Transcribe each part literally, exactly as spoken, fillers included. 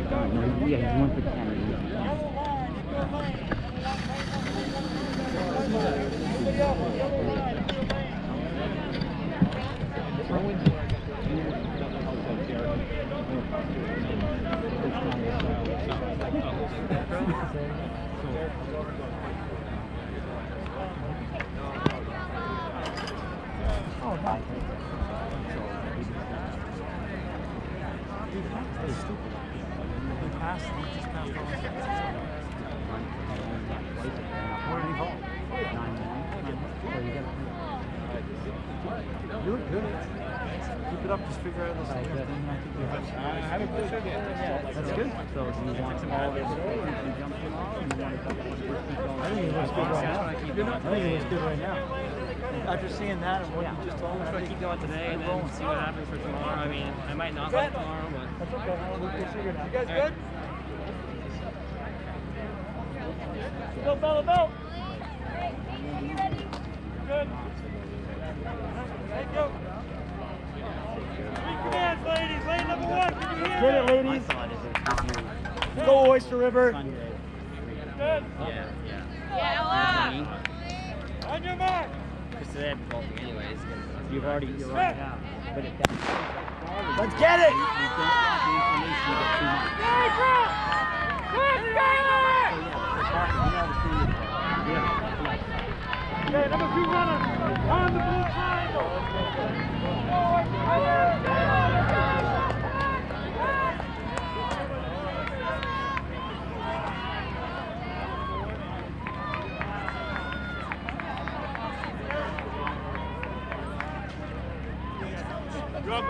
Yeah, he's one for ten. Oh, bye. He passed, he just passed all. Where did he fall? You look good. Keep it up, just figure out this thing. I haven't put it yet. That's good. So do you want all this to jump tomorrow? And you want to keep going? I think he looks good right now. I think he looks good right now. After seeing that and what Yeah. you just told me, I'm going to keep going today and then see what happens for tomorrow. I mean, I might not go tomorrow, but... that's okay. We'll figure it out. You guys good? Go, Bella, Bell. Good. Thank you. Three commands, ladies. Lane number one, can you hear? Get it, ladies. Go, Oyster River. Good. Yeah, yeah. Yeah, On your mark. Because today I'd be bolting anyways. You've already, you're right now. But if that's Let's get it. you don't want the information, you get too much. Okay, number two runner on the blue triangle. Rubber.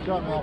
Shut up.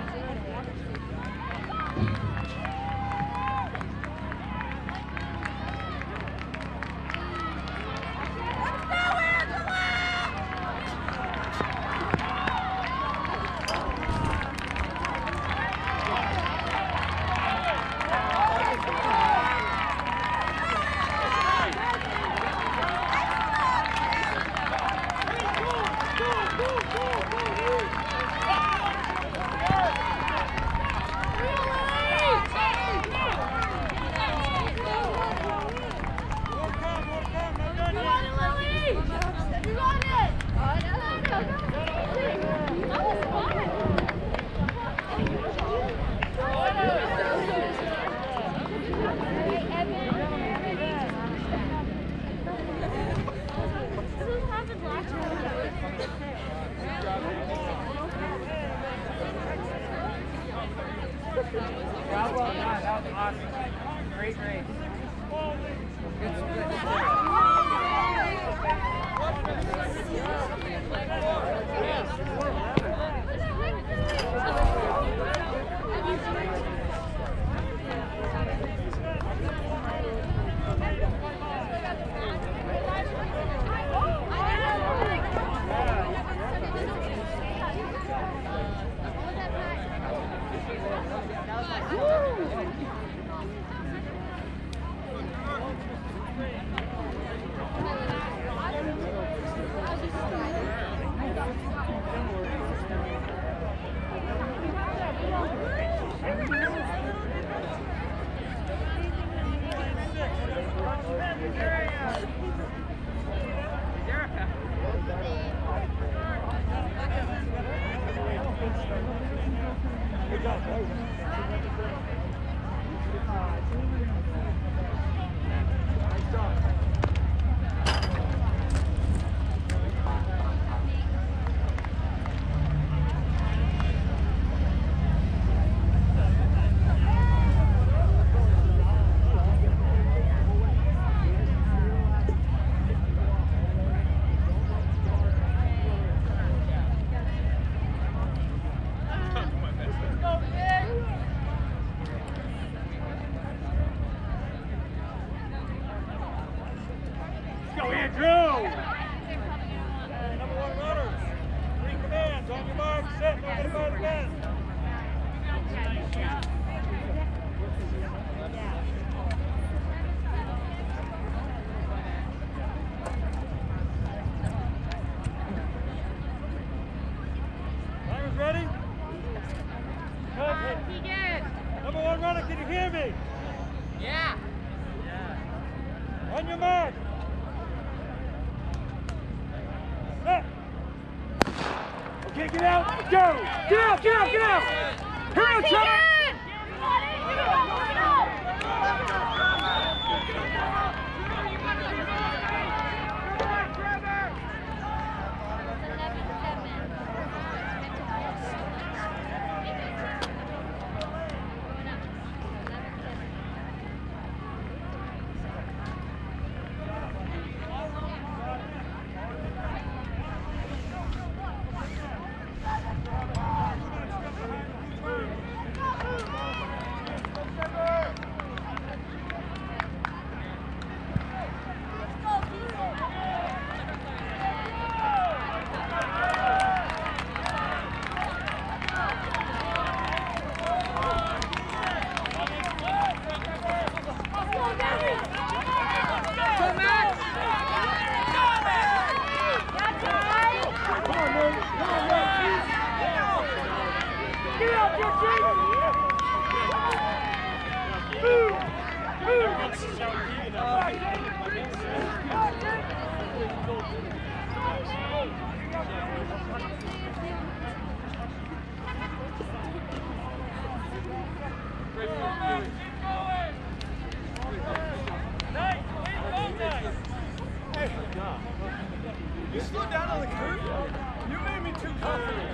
You slowed down on the curve. You made me too confident.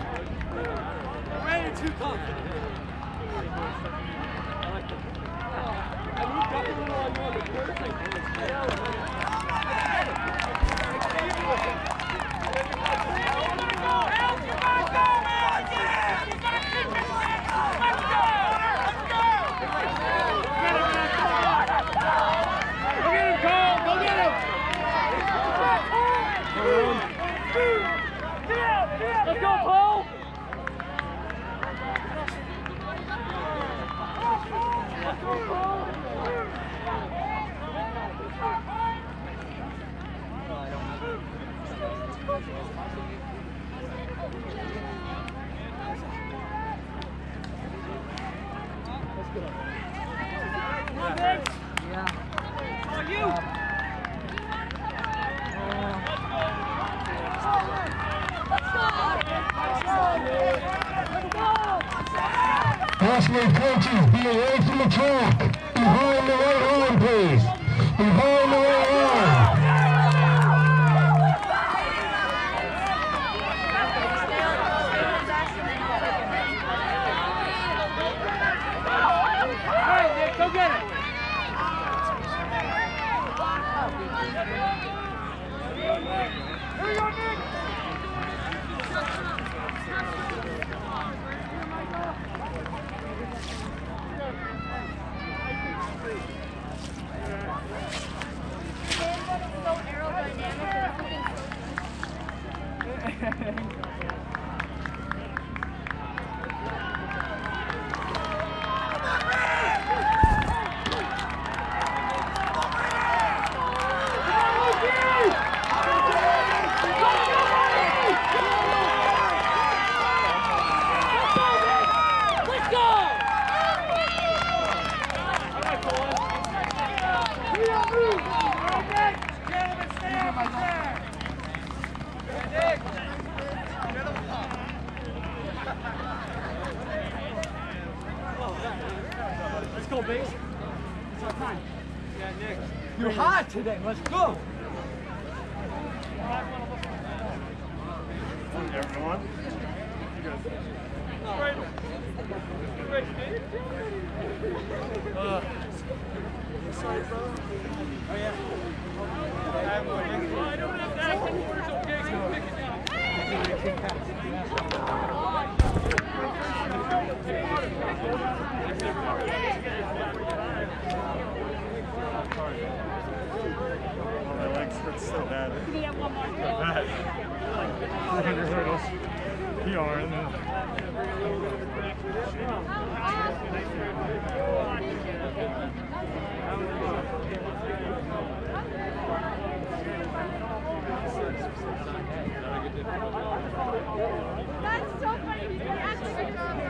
You made me too confident. And you got me on you on the curve. Help, you gotta go, man! Cautionary coaches, be away from the track. Behind the right line, please. Behind the right line. Go get it! Here you go, Nick! So aerodynamic and freaking Let's go, Biggs. It's our time. Yeah, Nick. You're hot today. Let's go. Everyone. Uh, sorry, bro. Oh, yeah. I don't have that. It's okay. So pick it down. Oh, my legs hurt so bad. Can you have one more? Bad. four hundred hurdles. P R and then. That's so funny. You can actually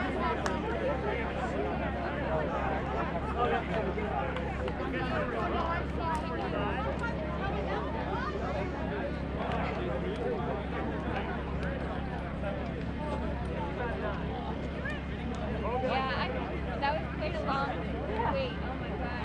Yeah, I, that was quite a long wait. Oh my god.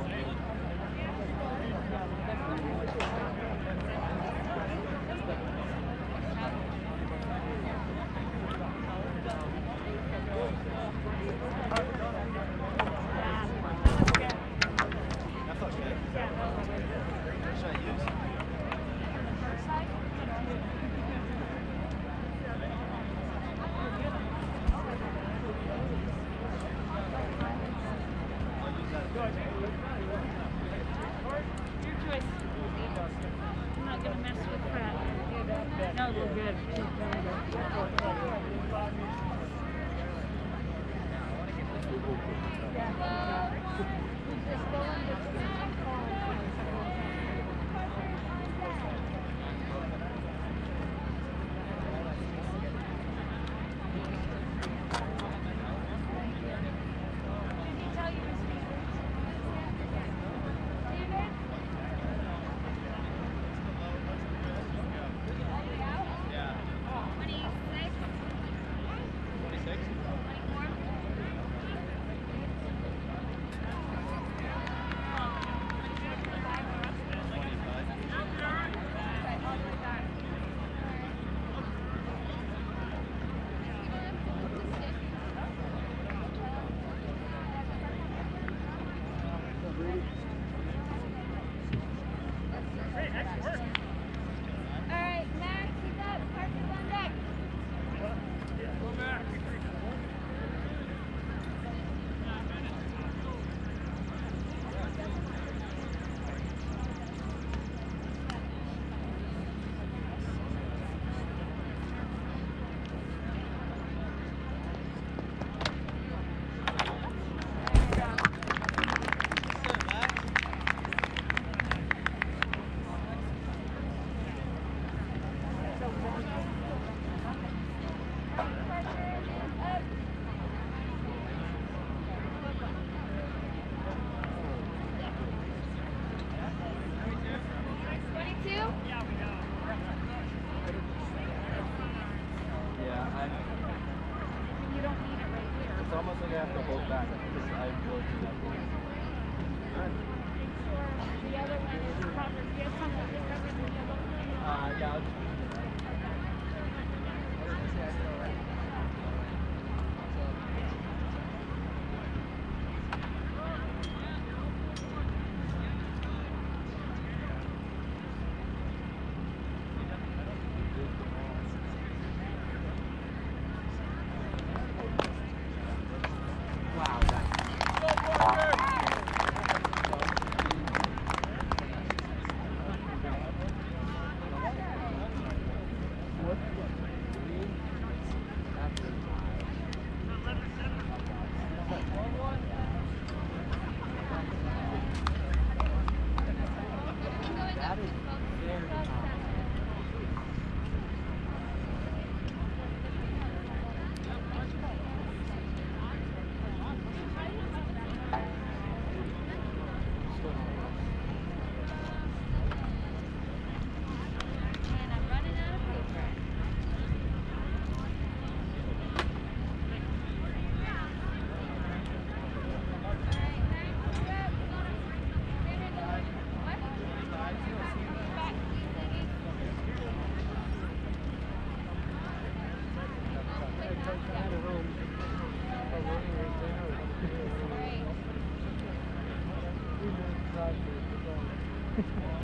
I'm not gonna mess with crap. No, we're good. almost like I have to hold back because I go to that point. The other one is covered. Yes, something is covered in yellow. Uh, yeah. I'll- And I'm running out of paper. Right.